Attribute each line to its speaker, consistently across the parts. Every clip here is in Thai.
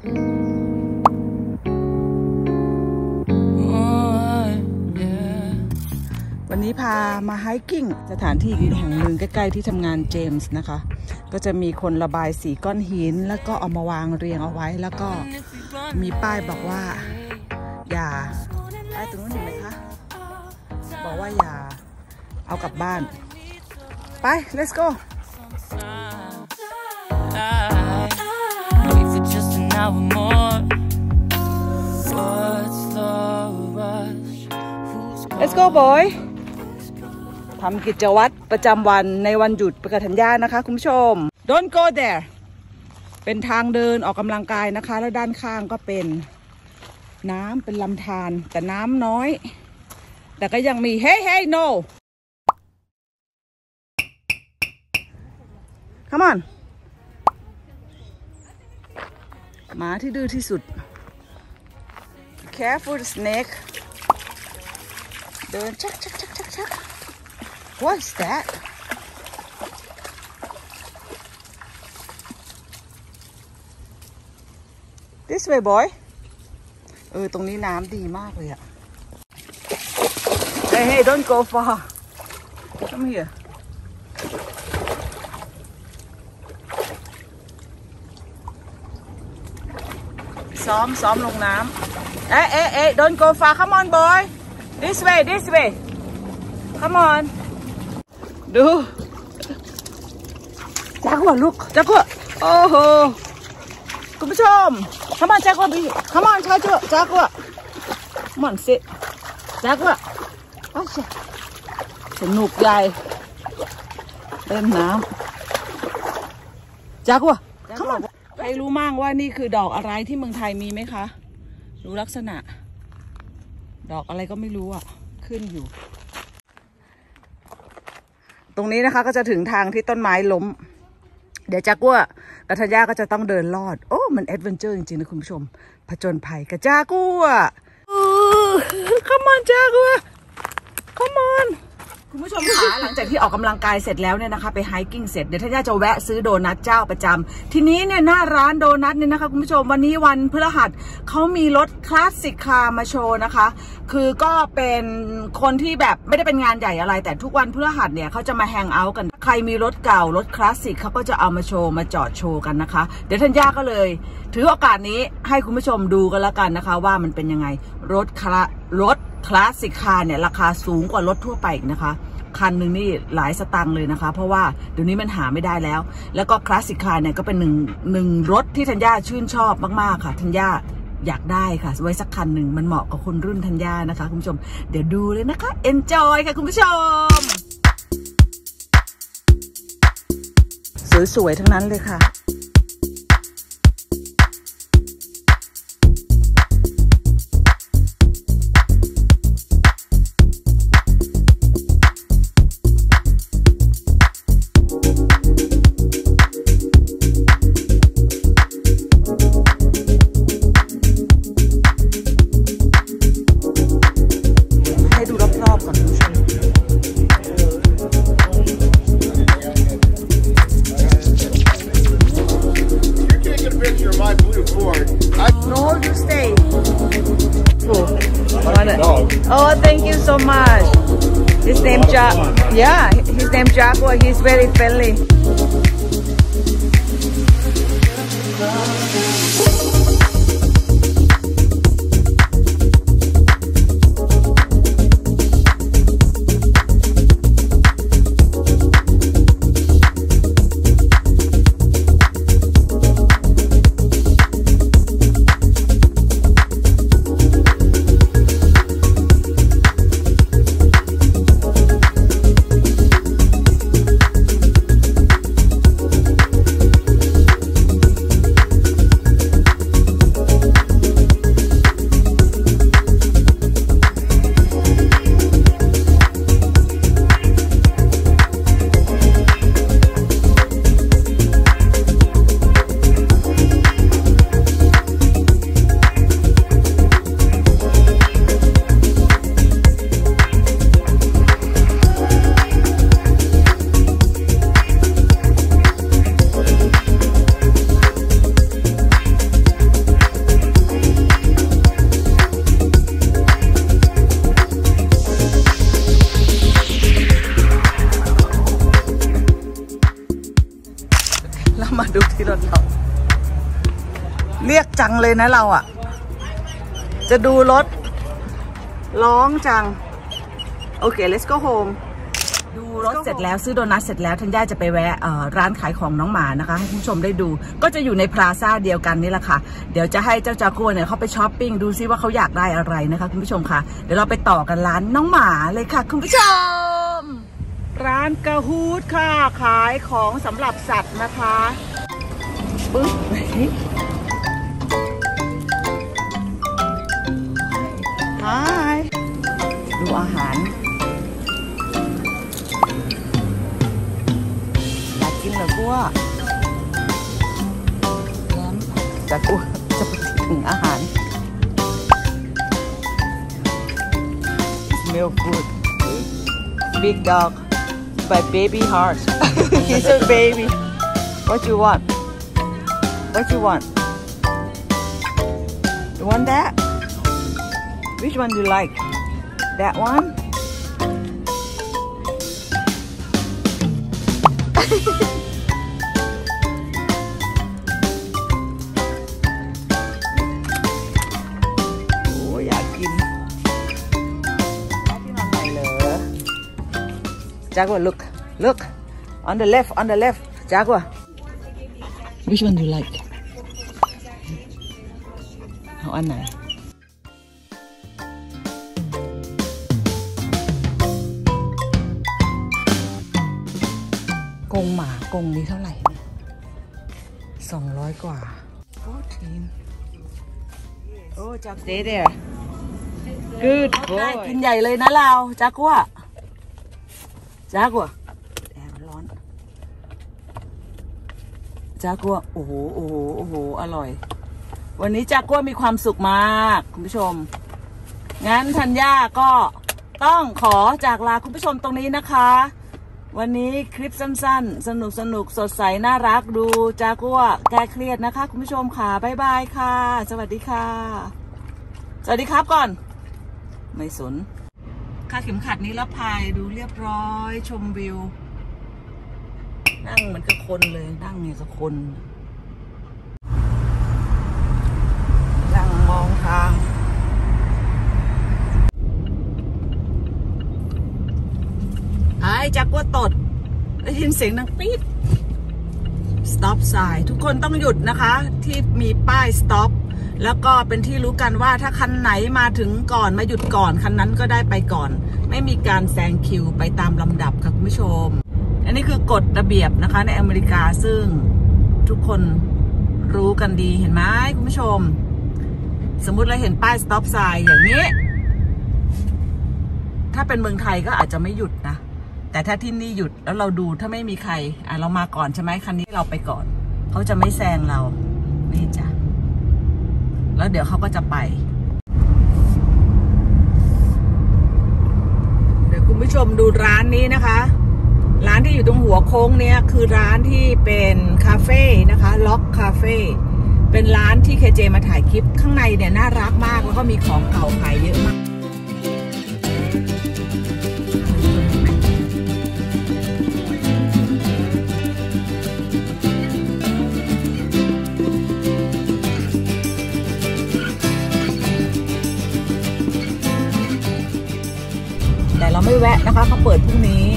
Speaker 1: วันนี้พามาไฮกิ้งสถานที่แห่งหนึ่งใกล้ๆที่ทำงานเจมส์นะคะก็จะมีคนระบายสีก้อนหินแล้วก็เอามาวางเรียงเอาไว้แล้วก็มีป้ายบอกว่าอย่าป้ายตรงนู้นเห็นไหมคะบอกว่าอย่าเอากลับบ้านไป let's go let's go boy ทำกิจวัตรประจำวันในวันหยุดประกาศธัญญานะคะคุณผู้ชม Don't go there เป็นทางเดินออกกำลังกายนะคะแล้วด้านข้างก็เป็นน้ำเป็นลำธารแต่น้ำน้อยแต่ก็ยังมี hey no come on หมาที่ดื้อที่สุด careful snake เดินชักWhat's that? This way, boy. ตรงนี้น้ำดีมากเลยอะ Hey, don't go far. Come here. ซ้อมลงน้ำdon't go far. Come on, boy. This way. Come on.ดูจักรวลูกจักรวโอ้โหคุณผู้ชมขมันจักรวบีขมันชาจักรจักรวมันสิจักรวอ้าวสนุกใหญ่เล่นน้ำจักรวขมันใครรู้มั่งว่านี่คือดอกอะไรที่เมืองไทยมีไหมคะรู้ลักษณะดอกอะไรก็ไม่รู้อ่ะขึ้นอยู่ตรงนี้นะคะก็จะถึงทางที่ต้นไม้ล้มเดี๋ยวจากัวกับธัญญาก็จะต้องเดินลอดโอ้มันแอดเวนเจอร์จริงๆนะคุณผู้ชมผจญภัยกับจากัวcome on จากัว come on คุณผู้ชมคะหลังจากที่ออกกำลังกายเสร็จแล้วเนี่ยนะคะไปไฮกิ้งเสร็จเดี๋ยวธัญญาจะแวะซื้อโดนัทเจ้าประจำทีนี้เนี่ยหน้าร้านโดนัทเนี่ยนะคะคุณผู้ชมวันนี้วันพฤหัสเขามีรถคลาสสิกคาร์มาโชว์นะคะคือก็เป็นคนที่แบบไม่ได้เป็นงานใหญ่อะไรแต่ทุกวันพฤหัสเนี่ยเขาจะมาแฮงเอาท์กันใครมีรถเก่ารถคลาสสิกเขาก็จะเอามาโชว์มาจอดโชว์กันนะคะเดี๋ยวธัญญาก็เลยถือโอกาสนี้ให้คุณผู้ชมดูกันแล้วกันนะคะว่ามันเป็นยังไงรถคลาสสิกคาร์เนี่ยราคาสูงกว่ารถทั่วไปอีกนะคะคันหนึ่งนี่หลายสตางค์เลยนะคะเพราะว่าเดี๋ยวนี้มันหาไม่ได้แล้วก็คลาสสิกคาร์เนี่ยก็เป็นหนึ่งรถที่ธัญญาชื่นชอบมากๆค่ะธัญญาอยากได้ค่ะไว้สักคันหนึ่งมันเหมาะกับคนรุ่นธัญญานะคะคุณผู้ชมเดี๋ยวดูเลยนะคะ enjoy ค่ะคุณผู้ชมสวยๆทั้งนั้นเลยค่ะOh, thank you so much. His name his name Jaguar. He's very friendly. เรียกจังเลยนะเราอ่ะจะดูรถร้องจังโอเค let's go home ดูรถเสร็จแล้วซื้อโดนัทเสร็จแล้วธัญญาจะไปแวะร้านขายของน้องหมานะคะให้คุณผู้ชมได้ดูก็จะอยู่ในพลาซ่าเดียวกันนี่แหละค่ะเดี๋ยวจะให้เจ้าจากัวเนี่ยเขาไปช้อปปิ้งดูซิว่าเขาอยากได้อะไรนะคะคุณผู้ชมค่ะเดี๋ยวเราไปต่อกันร้านน้องหมาเลยค่ะคุณผู้ชมร้านกะฮูดค่ะขายของสำหรับสัตว์นะคะปึ๊บฮายดูอาหารอยากกินเหรอกัวแล้วจะกัวจะไปถึงอาหาร smell good big dog but baby heart he's a baby what you want what you want you want that which one you like that one โอ้อยากกินที่นอนใหม่เหรอ Jaguar look on the left Jaguar which one you like เอาอันไหนกรงหมากรงนี้เท่าไหร่เนี่ย200 กว่า14โอ้จับ stay there good boy กินใหญ่เลยนะเราจากัวแอบร้อนจากัวโอ้โหอร่อยวันนี้จากัวมีความสุขมากคุณผู้ชมงั้นธัญญาก็ต้องขอจากลาคุณผู้ชมตรงนี้นะคะวันนี้คลิปสั้นๆสนุกสดใสน่ารักดูจากัวแก้เครียดนะคะคุณผู้ชมค่ะบ๊ายบายค่ะสวัสดีค่ะสวัสดีครับก่อนไม่สนค่าเข็มขัดนิรภัยดูเรียบร้อยชมวิวนั่งเหมือนกับคนเลยนั่งเนี่ยกับคนนั่งมองทางไอ้จากัวตดได้ยินเสียงดังปี๊ด stop sign ทุกคนต้องหยุดนะคะที่มีป้าย stop แล้วก็เป็นที่รู้กันว่าถ้าคันไหนมาถึงก่อนมาหยุดก่อนคันนั้นก็ได้ไปก่อนไม่มีการแซงคิวไปตามลำดับค่ะคุณผู้ชมอันนี้คือกฎระเบียบนะคะในอเมริกาซึ่งทุกคนรู้กันดีเห็นไหมคุณผู้ชมสมมุติเราเห็นป้าย stop sign อย่างนี้ถ้าเป็นเมืองไทยก็อาจจะไม่หยุดนะแต่ถ้าที่นี่หยุดแล้วเราดูถ้าไม่มีใครเรามาก่อนใช่ไหมคันนี้เราไปก่อนเขาจะไม่แซงเรานี่จ้ะแล้วเดี๋ยวเขาก็จะไปเดี๋ยวคุณผู้ชมดูร้านนี้นะคะร้านที่อยู่ตรงหัวโค้งเนี้ยคือร้านที่เป็นคาเฟ่นะคะล็อกคาเฟ่เป็นร้านที่เคเจมาถ่ายคลิปข้างในเนี่ยน่ารักมากแล้วก็มีของเก่าขายเยอะมากเราไม่แวะนะคะเขาเปิดพรุ่งนี้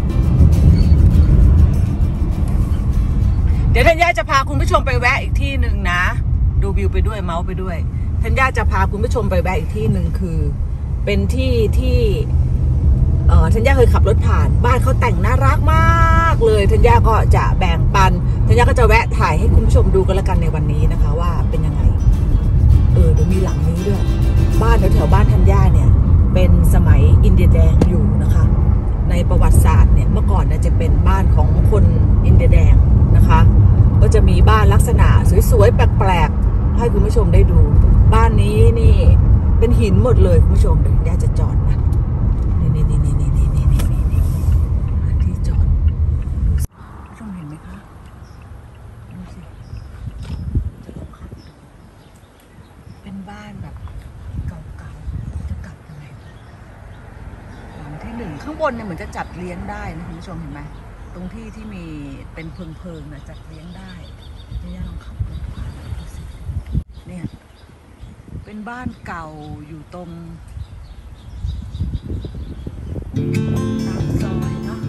Speaker 1: เดี๋ยวธัญญาจะพาคุณผู้ชมไปแวะอีกที่หนึ่งนะดูวิวไปด้วยเมาส์ไปด้วยธัญญาจะพาคุณผู้ชมไปแวะอีกที่หนึ่งคือเป็นที่ที่ธัญญาเคยขับรถผ่านบ้านเขาแต่งน่ารักมากเลยธัญญาก็จะแบ่งปันธัญญาก็จะแวะถ่ายให้คุณผู้ชมดูกันละกันในวันนี้นะคะว่าเป็นยังไงเดี๋ยวมีหลังนี้ด้วยบ้านแถวบ้านธัญญาเนี่ยเป็นสมัยอินเดียแดงอยู่นะคะในประวัติศาสตร์เนี่ยเมื่อก่อนเนี่ยจะเป็นบ้านของคนอินเดียแดงนะคะก็จะมีบ้านลักษณะสวยๆแปลกๆให้คุณผู้ชมได้ดูบ้านนี้นี่เป็นหินหมดเลยคุณผู้ชมเดี๋ยวย่าจะจอดนะนี่ที่จอดผู้ชมเห็นไหมคะดูสิเป็นบ้านแบบเก่าๆจะกลับยังไงหลังที่1ข้างบนเนี่ยเหมือนจะจัดเลี้ยงได้นะคุณผู้ชมเห็นไหมตรงที่มีเป็นเพิงๆนะจัดเลี้ยงได้นี่ย่าลองขับรถผ่านดูสิเนี่ยเป็นบ้านเก่าอยู่ตรงตามซอยเนาะ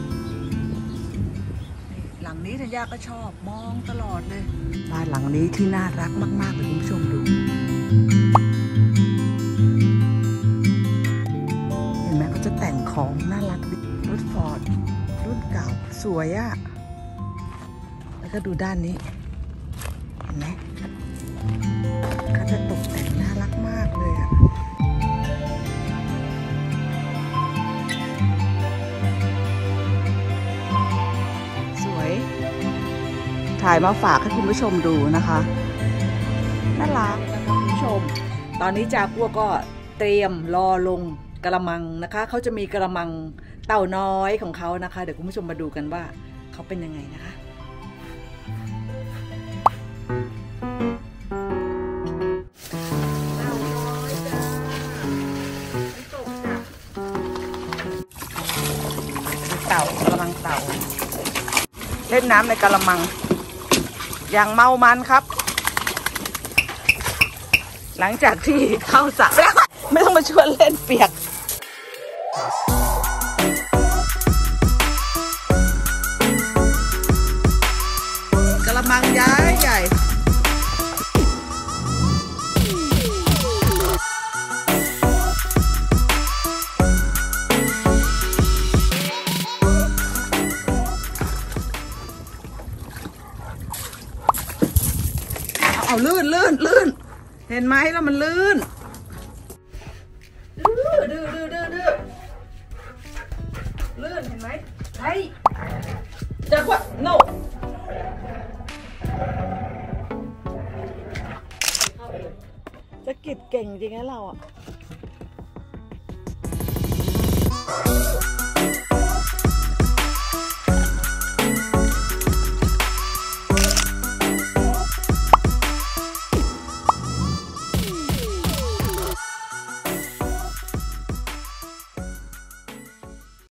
Speaker 1: หลังนี้ธัญญาก็ชอบมองตลอดเลยบ้านหลังนี้ที่น่ารักมากๆเลยคุณผู้ชมดูเห็นไหมเขาจะแต่งของน่ารักดีรถฟอร์ดรุ่นเก่าสวยอะแล้วก็ดูด้านนี้เห็นไหมเขาจะตกแต่งน่ารักมากเลยอะสวยถ่ายมาฝากให้คุณผู้ชมดูนะคะน่ารักนะคะคุณผู้ชมตอนนี้จากัวก็เตรียมรอลงกระมังนะคะเขาจะมีกระมังเต่าน้อยของเขานะคะเดี๋ยวคุณผู้ชมมาดูกันว่าเขาเป็นยังไงนะคะเต่ากระมังเต่าเล่นน้ำในกระมังอย่างเมามันครับหลังจากที่เข้าสระแล้วไม่ต้องมาชวนเล่นเปียกกระมังย้ายใหญ่เอาลื่นเห็นไหมแล้วมันลื่นดื้อลื่นเห็นไหมไอ้จักวะ no จะกิดเก่งจริงนะเราอ่ะ